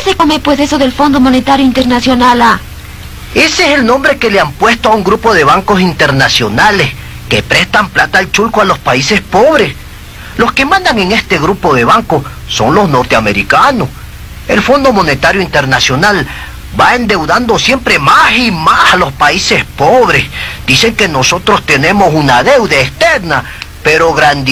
se come pues eso del Fondo Monetario Internacional, ah? Ese es el nombre que le han puesto a un grupo de bancos internacionales que prestan plata al chulco a los países pobres. Los que mandan en este grupo de bancos son los norteamericanos. El Fondo Monetario Internacional va endeudando siempre más y más a los países pobres. Dicen que nosotros tenemos una deuda externa, pero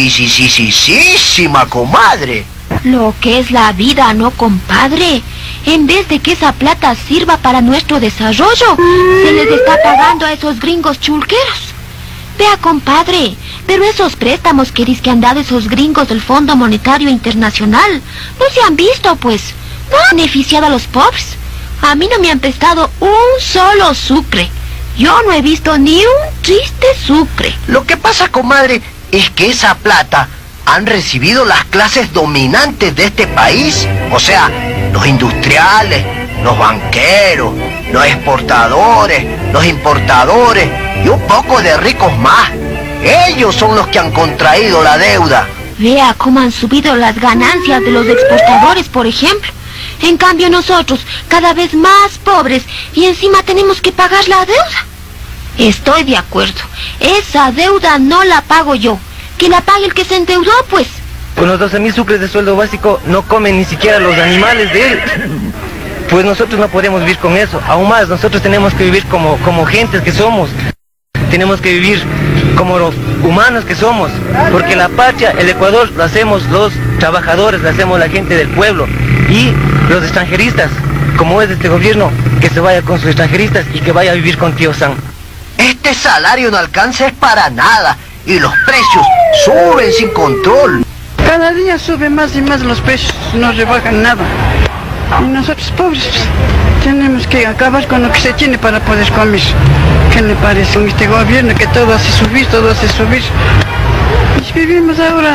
grandísima, comadre. Lo que es la vida, ¿no, compadre? En vez de que esa plata sirva para nuestro desarrollo, se les está pagando a esos gringos chulqueros. Vea, compadre, pero esos préstamos que dizque han dado esos gringos del Fondo Monetario Internacional no se han visto, pues. No han beneficiado a los pobres. A mí no me han prestado un solo sucre. Yo no he visto ni un triste sucre. Lo que pasa, comadre, es que esa plata han recibido las clases dominantes de este país. O sea, los industriales, los banqueros, los exportadores, los importadores y un poco de ricos más. Ellos son los que han contraído la deuda. Vea cómo han subido las ganancias de los exportadores, por ejemplo. En cambio nosotros, cada vez más pobres, y encima tenemos que pagar la deuda. Estoy de acuerdo. Esa deuda no la pago yo. Que la pague el que se endeudó, pues. Con los 12.000 sucres de sueldo básico no comen ni siquiera los animales de él. Pues nosotros no podemos vivir con eso. Aún más, nosotros tenemos que vivir como gentes que somos. Tenemos que vivir como los humanos que somos. Porque la patria, el Ecuador, lo hacemos los trabajadores, lo hacemos la gente del pueblo. Y los extranjeristas, como es este gobierno, que se vaya con sus extranjeristas y que vaya a vivir con tío Sam. Este salario no alcanza para nada y los precios suben sin control. Cada día suben más y más los precios, no rebajan nada. Y nosotros pobres tenemos que acabar con lo que se tiene para poder comer. ¿Qué le parece a este gobierno que todo hace subir, todo hace subir? Y vivimos ahora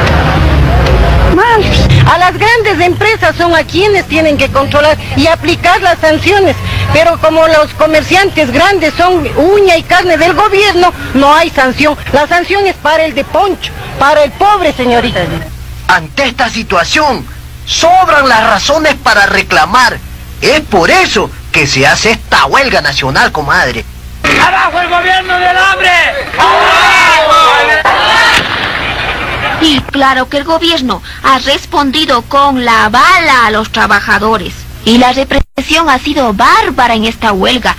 mal. A las grandes empresas son a quienes tienen que controlar y aplicar las sanciones. Pero como los comerciantes grandes son uña y carne del gobierno, no hay sanción. La sanción es para el de Poncho, para el pobre, señorita. Ante esta situación, sobran las razones para reclamar. Es por eso que se hace esta huelga nacional, comadre. ¡Abajo el gobierno del hambre! Y claro que el gobierno ha respondido con la bala a los trabajadores. Y la represión ha sido bárbara en esta huelga.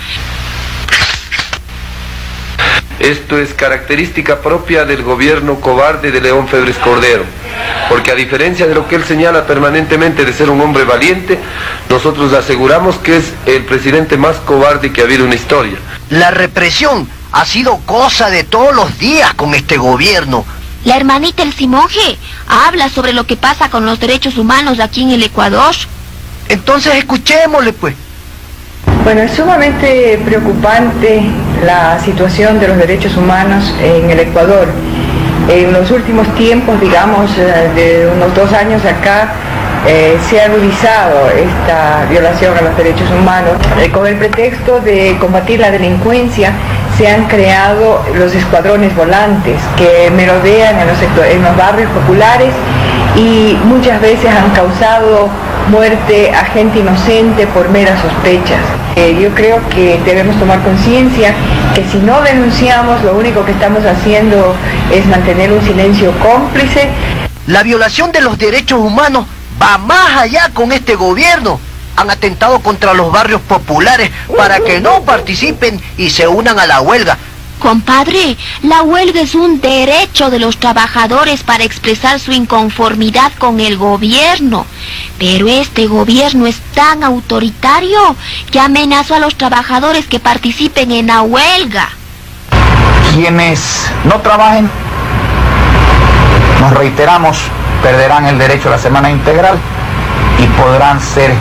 Esto es característica propia del gobierno cobarde de León Febres Cordero, porque a diferencia de lo que él señala permanentemente de ser un hombre valiente, nosotros aseguramos que es el presidente más cobarde que ha habido en la historia. La represión ha sido cosa de todos los días con este gobierno. La hermanita El Simonje habla sobre lo que pasa con los derechos humanos aquí en el Ecuador. Entonces escuchémosle, pues. Bueno, es sumamente preocupante la situación de los derechos humanos en el Ecuador. En los últimos tiempos, digamos, de unos 2 años acá, se ha agudizado esta violación a los derechos humanos. Con el pretexto de combatir la delincuencia, se han creado los escuadrones volantes que merodean en los barrios populares y muchas veces han causado muerte a gente inocente por meras sospechas. Yo creo que debemos tomar conciencia que si no denunciamos, lo único que estamos haciendo es mantener un silencio cómplice. La violación de los derechos humanos va más allá con este gobierno. Han atentado contra los barrios populares para que no participen y se unan a la huelga. Compadre, la huelga es un derecho de los trabajadores para expresar su inconformidad con el gobierno. Pero este gobierno es tan autoritario que amenazó a los trabajadores que participen en la huelga. Quienes no trabajen, nos reiteramos, perderán el derecho a la semana integral y podrán ser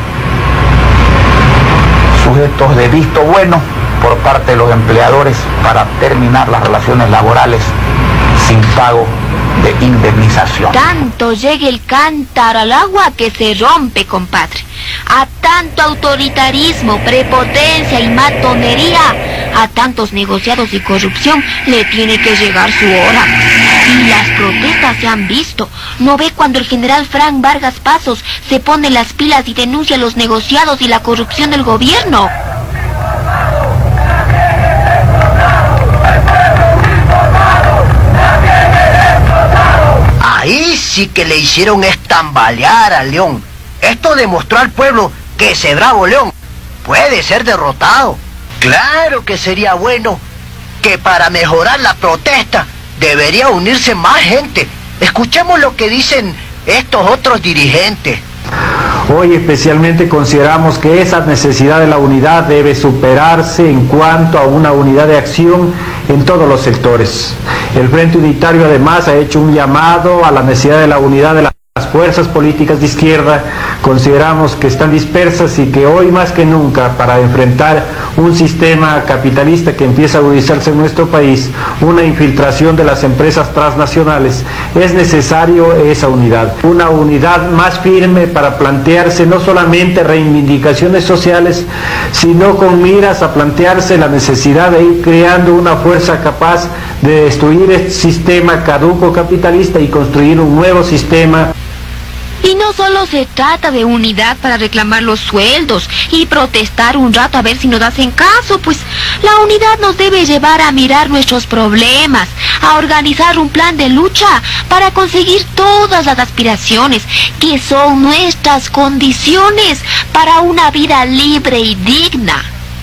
sujetos de visto bueno por parte de los empleadores para terminar las relaciones laborales sin pago de indemnización. Tanto llega el cántaro al agua que se rompe, compadre. A tanto autoritarismo, prepotencia y matonería, a tantos negociados y corrupción, le tiene que llegar su hora. Y las protestas se han visto. ¿No ve cuando el general Frank Vargas Pasos se pone las pilas y denuncia los negociados y la corrupción del gobierno? Ahí sí que le hicieron estambalear a León. Esto demostró al pueblo que ese bravo León puede ser derrotado. Claro que sería bueno que para mejorar la protesta debería unirse más gente. Escuchemos lo que dicen estos otros dirigentes. Hoy especialmente consideramos que esa necesidad de la unidad debe superarse en cuanto a una unidad de acción en todos los sectores. El Frente Unitario además ha hecho un llamado a la necesidad de la unidad de las fuerzas políticas de izquierda. Consideramos que están dispersas y que hoy más que nunca, para enfrentar un sistema capitalista que empieza a agudizarse en nuestro país, una infiltración de las empresas transnacionales, es necesario esa unidad. Una unidad más firme para plantearse no solamente reivindicaciones sociales, sino con miras a plantearse la necesidad de ir creando una fuerza capaz de destruir este sistema caduco capitalista y construir un nuevo sistema. Y no solo se trata de unidad para reclamar los sueldos y protestar un rato a ver si nos hacen caso, pues la unidad nos debe llevar a mirar nuestros problemas, a organizar un plan de lucha para conseguir todas las aspiraciones que son nuestras condiciones para una vida libre y digna.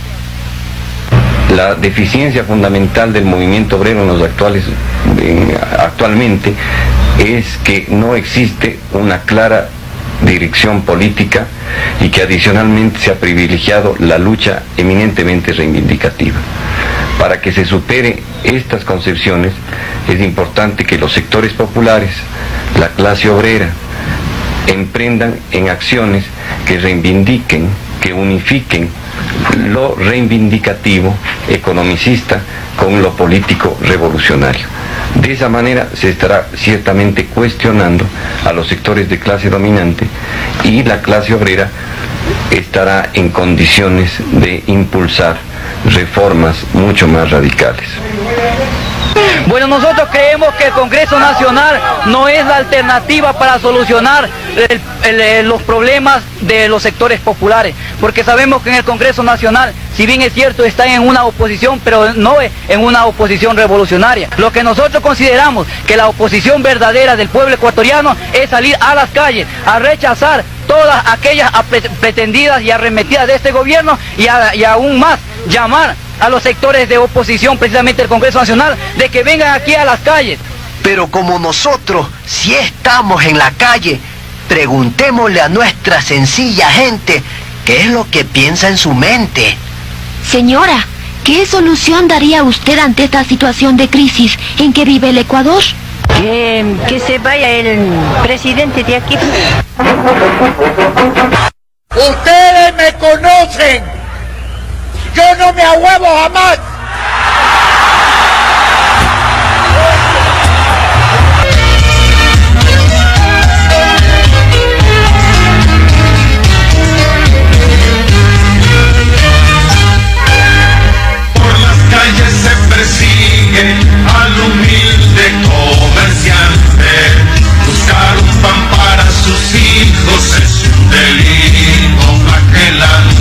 La deficiencia fundamental del movimiento obrero en los actualmente es que no existe una clara dirección política y que adicionalmente se ha privilegiado la lucha eminentemente reivindicativa. Para que se supere estas concepciones es importante que los sectores populares, la clase obrera, emprendan en acciones que reivindiquen, que unifiquen lo reivindicativo economicista con lo político revolucionario. De esa manera se estará ciertamente cuestionando a los sectores de clase dominante y la clase obrera estará en condiciones de impulsar reformas mucho más radicales. Bueno, nosotros creemos que el Congreso Nacional no es la alternativa para solucionar los problemas de los sectores populares, porque sabemos que en el Congreso Nacional, si bien es cierto, están en una oposición, pero no en una oposición revolucionaria. Lo que nosotros consideramos que la oposición verdadera del pueblo ecuatoriano es salir a las calles, a rechazar todas aquellas pretendidas y arremetidas de este gobierno y aún más llamar a los sectores de oposición, precisamente el Congreso Nacional, de que vengan aquí a las calles. Pero como nosotros sí estamos en la calle, preguntémosle a nuestra sencilla gente qué es lo que piensa en su mente. Señora, ¿qué solución daría usted ante esta situación de crisis en que vive el Ecuador? Que se vaya el presidente de aquí. Ustedes me conocen. Yo no me ahuevo jamás. Por las calles se persigue al humilde comerciante. Buscar un pan para sus hijos es un delito flagelante.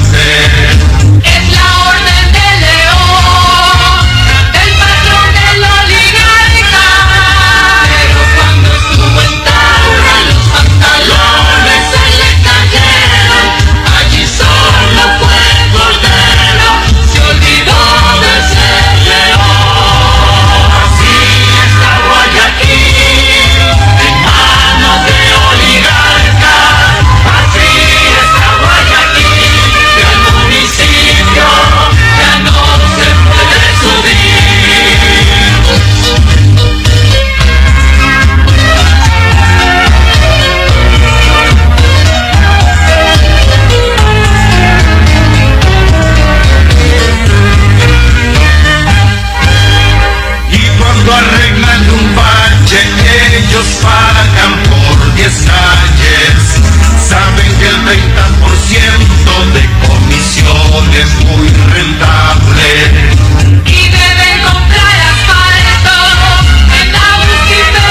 Y deben comprar asfalto en la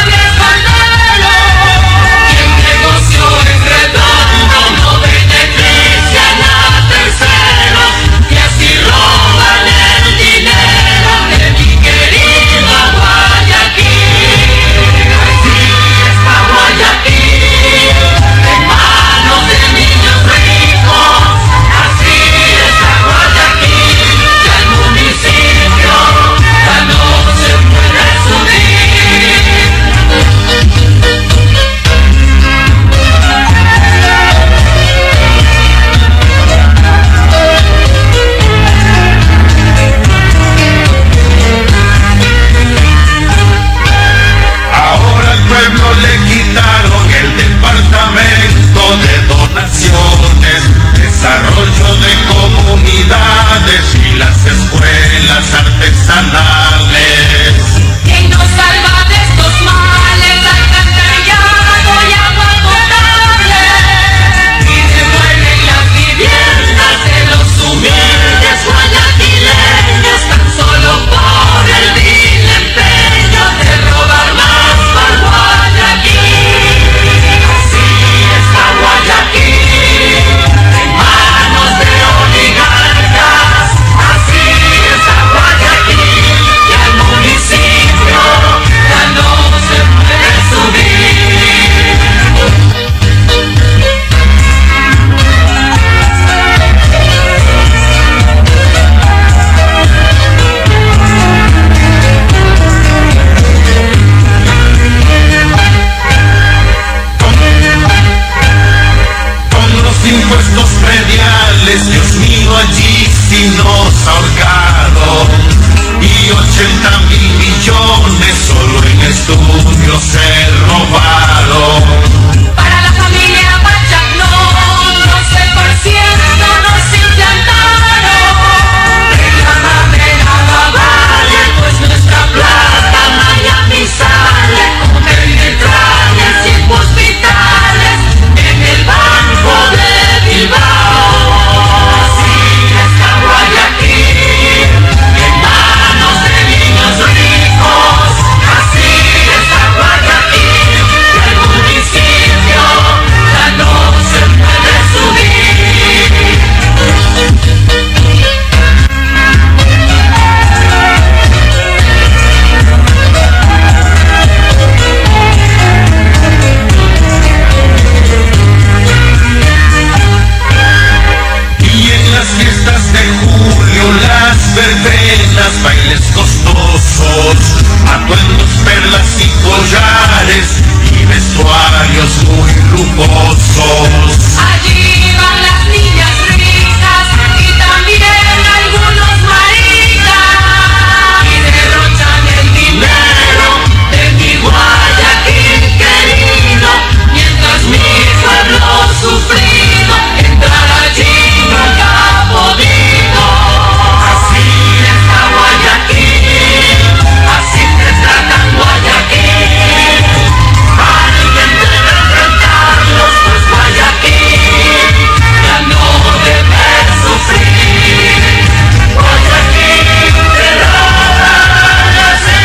bailes costosos, atuendos, perlas y collares y vestuarios muy lujosos. Allí van las niñas ricas y también algunos maricas y derrochan el dinero de mi Guayaquil querido, mientras mi pueblo sufrido entrar allí nunca ha podido. Así está Guayaquil, así te tratan Guayaquil. Alguien debe enfrentarlos, pues Guayaquil ya no debe sufrir. Guayaquil te roban así.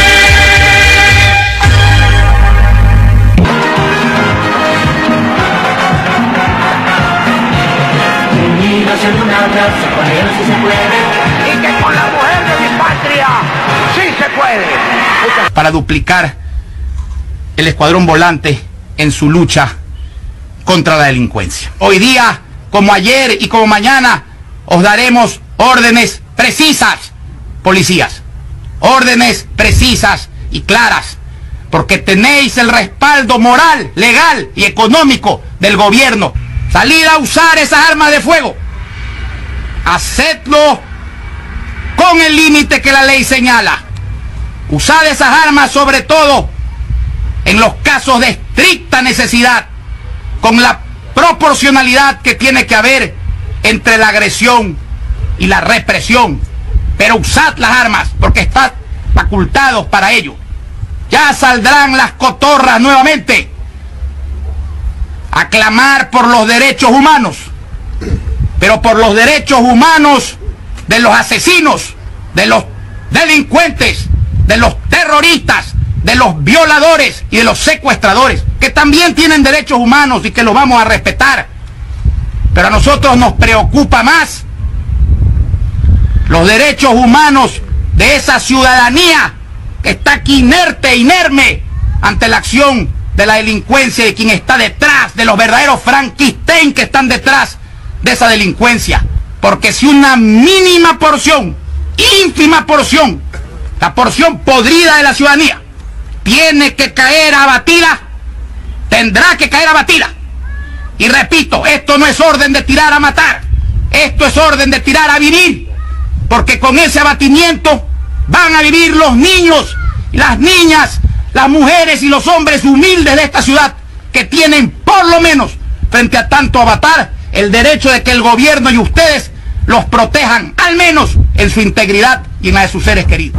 Unidos en un abrazo, con él sí se puede. Y que con la mujer de mi patria sí se puede. Para duplicar el escuadrón volante en su lucha contra la delincuencia. Hoy día, como ayer y como mañana, os daremos órdenes precisas, policías. Órdenes precisas y claras, porque tenéis el respaldo moral, legal y económico del gobierno. Salid a usar esas armas de fuego. Hacedlo con el límite que la ley señala. Usad esas armas sobre todo en los casos de estricta necesidad, con la proporcionalidad que tiene que haber entre la agresión y la represión. Pero usad las armas porque están facultados para ello. Ya saldrán las cotorras nuevamente a clamar por los derechos humanos, pero por los derechos humanos de los asesinos, de los delincuentes, de los terroristas, de los violadores y de los secuestradores, que también tienen derechos humanos y que los vamos a respetar. Pero a nosotros nos preocupa más los derechos humanos de esa ciudadanía que está aquí inerte, inerme ante la acción de la delincuencia, de quien está detrás, de los verdaderos Frankenstein que están detrás de esa delincuencia. Porque si una mínima porción, ínfima porción, la porción podrida de la ciudadanía, tiene que caer abatida, tendrá que caer abatida. Y repito, esto no es orden de tirar a matar, esto es orden de tirar a vivir, porque con ese abatimiento van a vivir los niños, las niñas, las mujeres y los hombres humildes de esta ciudad, que tienen por lo menos, frente a tanto avatar, el derecho de que el gobierno y ustedes los protejan, al menos en su integridad y en la de sus seres queridos.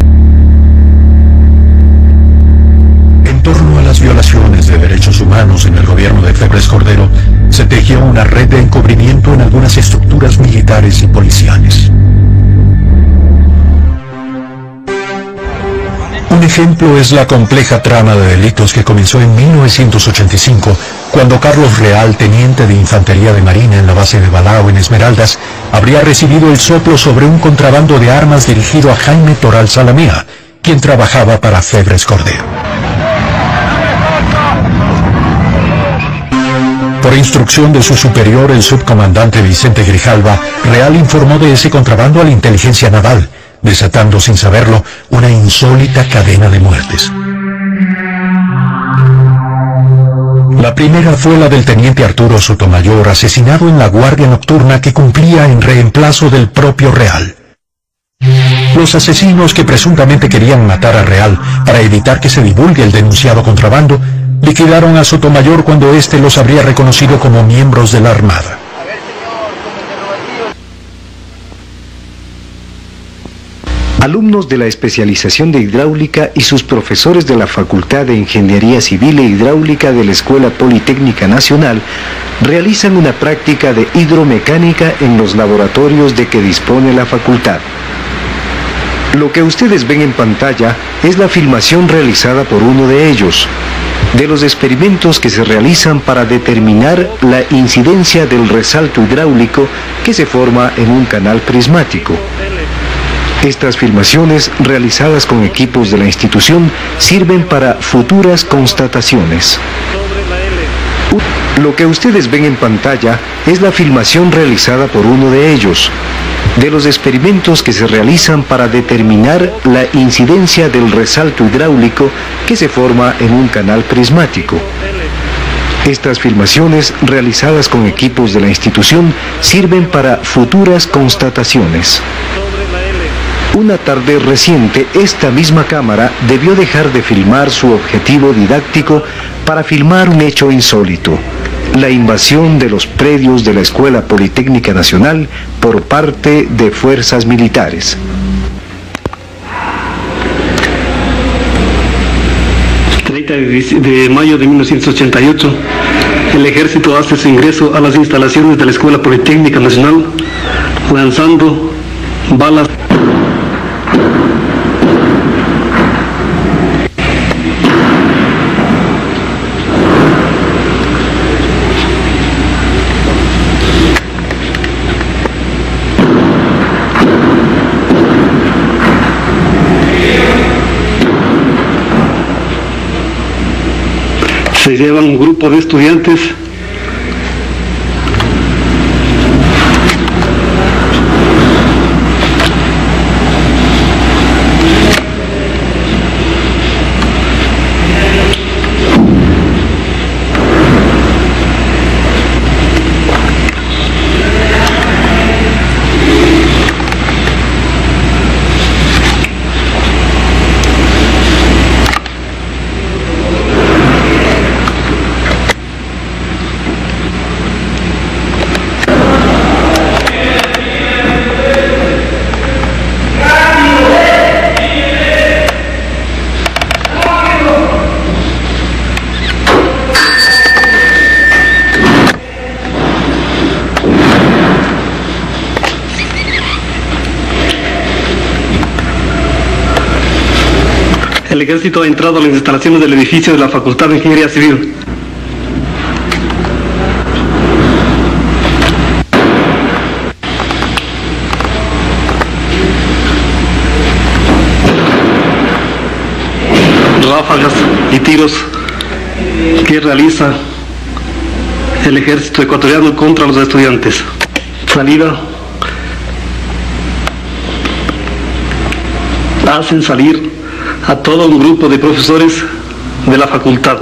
En torno a las violaciones de derechos humanos en el gobierno de Febres Cordero, se tejió una red de encubrimiento en algunas estructuras militares y policiales. Un ejemplo es la compleja trama de delitos que comenzó en 1985, cuando Carlos Real, teniente de Infantería de Marina en la base de Balao en Esmeraldas, habría recibido el soplo sobre un contrabando de armas dirigido a Jaime Toral Salamea, quien trabajaba para Febres Cordero. Por instrucción de su superior, el subcomandante Vicente Grijalva, Real informó de ese contrabando a la inteligencia naval, desatando sin saberlo una insólita cadena de muertes. La primera fue la del teniente Arturo Sotomayor, asesinado en la guardia nocturna que cumplía en reemplazo del propio Real. Los asesinos, que presuntamente querían matar a Real para evitar que se divulgue el denunciado contrabando, liquidaron a Sotomayor cuando éste los habría reconocido como miembros de la Armada. Alumnos de la especialización de hidráulica y sus profesores de la Facultad de Ingeniería Civil e Hidráulica de la Escuela Politécnica Nacional realizan una práctica de hidromecánica en los laboratorios de que dispone la facultad. Lo que ustedes ven en pantalla es la filmación realizada por uno de ellos, de los experimentos que se realizan para determinar la incidencia del resalto hidráulico que se forma en un canal prismático. Estas filmaciones, realizadas con equipos de la institución, sirven para futuras constataciones. Lo que ustedes ven en pantalla es la filmación realizada por uno de ellos, de los experimentos que se realizan para determinar la incidencia del resalto hidráulico que se forma en un canal prismático. Estas filmaciones, realizadas con equipos de la institución, sirven para futuras constataciones. Una tarde reciente, esta misma cámara debió dejar de filmar su objetivo didáctico para filmar un hecho insólito: la invasión de los predios de la Escuela Politécnica Nacional por parte de fuerzas militares. De mayo de 1988, el ejército hace su ingreso a las instalaciones de la Escuela Politécnica Nacional, lanzando balas. Se llevan un grupo de estudiantes El ejército ha entrado a las instalaciones del edificio de la Facultad de Ingeniería Civil. Ráfagas y tiros que realiza el ejército ecuatoriano contra los estudiantes. Salida. Hacen salir a todo un grupo de profesores de la facultad.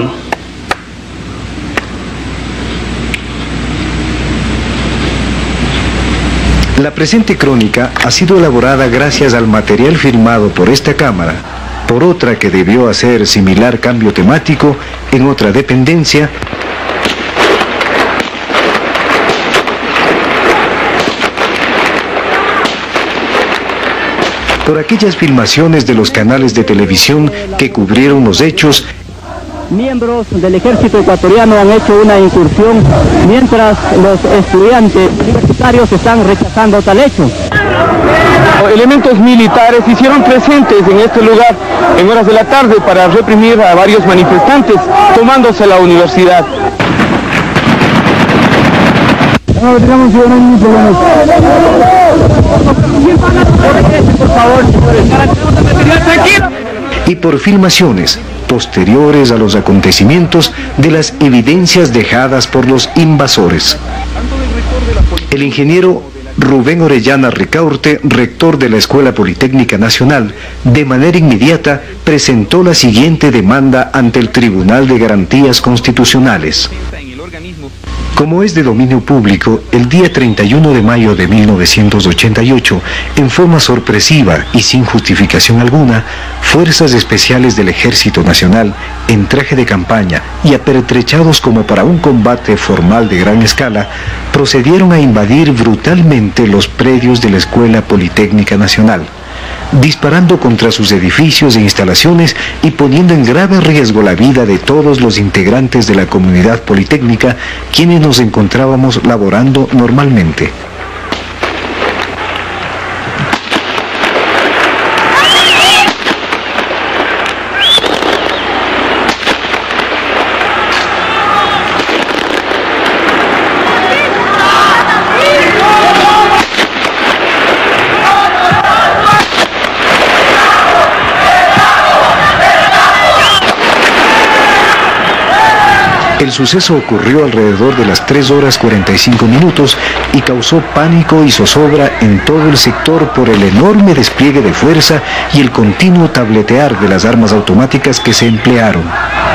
La presente crónica ha sido elaborada gracias al material firmado por esta cámara, por otra que debió hacer similar cambio temático en otra dependencia, por aquellas filmaciones de los canales de televisión que cubrieron los hechos. Miembros del ejército ecuatoriano han hecho una incursión mientras los estudiantes universitarios están rechazando tal hecho. Elementos militares se hicieron presentes en este lugar en horas de la tarde para reprimir a varios manifestantes tomándose la universidad. Y por filmaciones posteriores a los acontecimientos de las evidencias dejadas por los invasores. El ingeniero Rubén Orellana Ricaurte, rector de la Escuela Politécnica Nacional, de manera inmediata presentó la siguiente demanda ante el Tribunal de Garantías Constitucionales. Como es de dominio público, el día 31 de mayo de 1988, en forma sorpresiva y sin justificación alguna, fuerzas especiales del Ejército Nacional, en traje de campaña y apertrechados como para un combate formal de gran escala, procedieron a invadir brutalmente los predios de la Escuela Politécnica Nacional, disparando contra sus edificios e instalaciones y poniendo en grave riesgo la vida de todos los integrantes de la comunidad politécnica, quienes nos encontrábamos laborando normalmente. El suceso ocurrió alrededor de las 3 horas 45 minutos y causó pánico y zozobra en todo el sector por el enorme despliegue de fuerza y el continuo tabletear de las armas automáticas que se emplearon.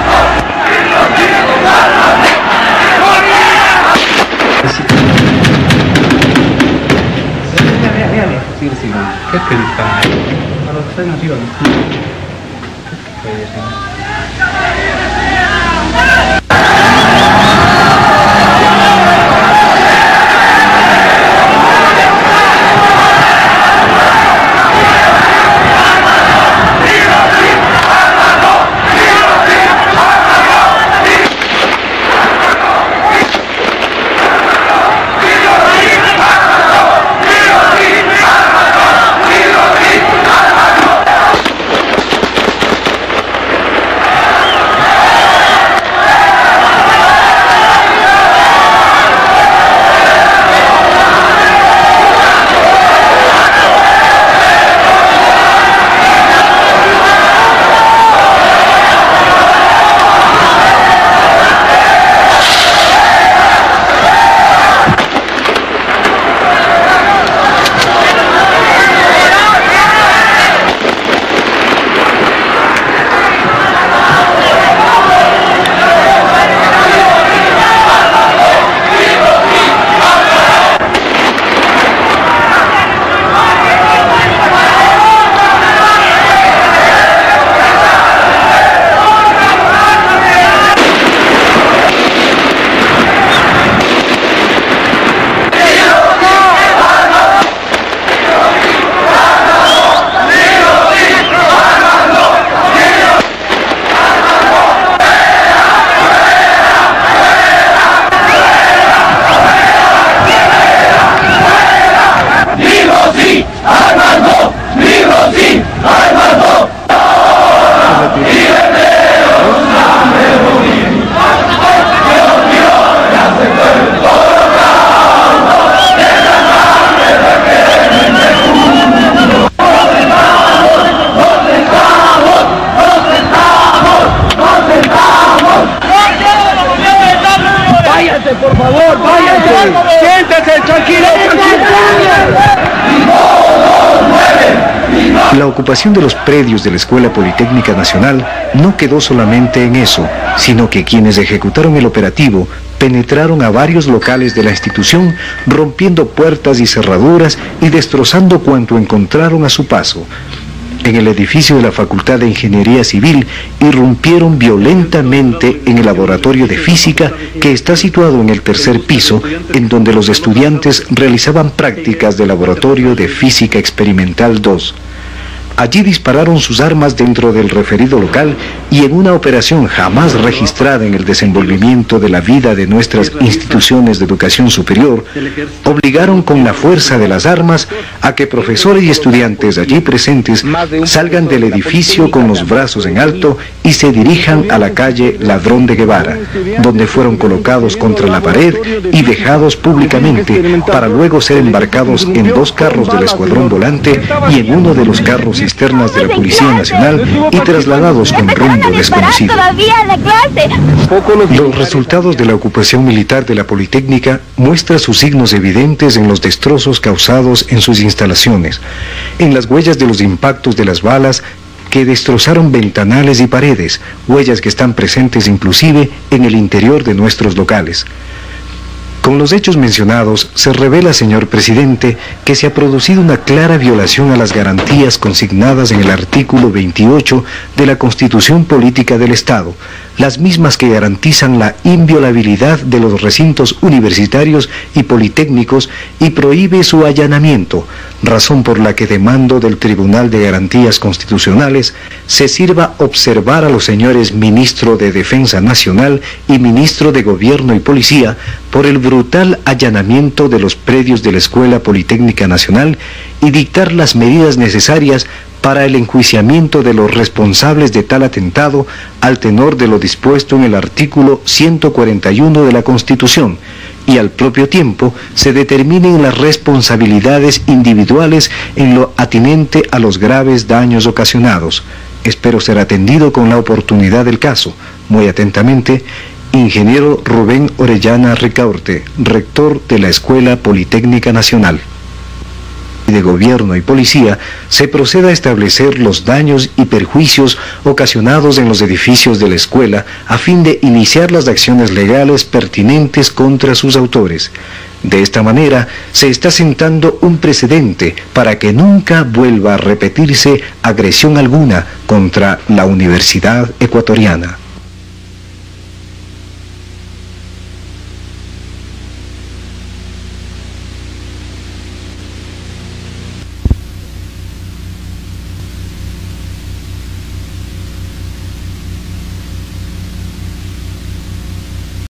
Por favor, váyanse. Siéntense, tranquilo. La ocupación de los predios de la Escuela Politécnica Nacional no quedó solamente en eso, sino que quienes ejecutaron el operativo penetraron a varios locales de la institución, rompiendo puertas y cerraduras y destrozando cuanto encontraron a su paso. En el edificio de la Facultad de Ingeniería Civil irrumpieron violentamente en el laboratorio de física que está situado en el 3er piso, en donde los estudiantes realizaban prácticas de laboratorio de física experimental 2. Allí dispararon sus armas dentro del referido local y en una operación jamás registrada en el desenvolvimiento de la vida de nuestras instituciones de educación superior, obligaron con la fuerza de las armas a que profesores y estudiantes allí presentes salgan del edificio con los brazos en alto y se dirijan a la calle Ladrón de Guevara, donde fueron colocados contra la pared y vejados públicamente para luego ser embarcados en 2 carros del Escuadrón Volante y en uno de los carros externas de la Policía Nacional y trasladados con rumbo desconocido. Los resultados de la ocupación militar de la Politécnica muestran sus signos evidentes en los destrozos causados en sus instalaciones, en las huellas de los impactos de las balas que destrozaron ventanales y paredes, huellas que están presentes inclusive en el interior de nuestros locales. Con los hechos mencionados, se revela, señor presidente, que se ha producido una clara violación a las garantías consignadas en el artículo 28 de la Constitución Política del Estado, las mismas que garantizan la inviolabilidad de los recintos universitarios y politécnicos y prohíbe su allanamiento, razón por la que demando del Tribunal de Garantías Constitucionales se sirva observar a los señores Ministro de Defensa Nacional y Ministro de Gobierno y Policía por el brutal allanamiento de los predios de la Escuela Politécnica Nacional y dictar las medidas necesarias para el enjuiciamiento de los responsables de tal atentado al tenor de lo dispuesto en el artículo 141 de la Constitución, y al propio tiempo se determinen las responsabilidades individuales en lo atinente a los graves daños ocasionados. Espero ser atendido con la oportunidad del caso. Muy atentamente, Ingeniero Rubén Orellana Ricaurte, rector de la Escuela Politécnica Nacional. De Gobierno y Policía se proceda a establecer los daños y perjuicios ocasionados en los edificios de la escuela a fin de iniciar las acciones legales pertinentes contra sus autores. De esta manera se está sentando un precedente para que nunca vuelva a repetirse agresión alguna contra la Universidad Ecuatoriana.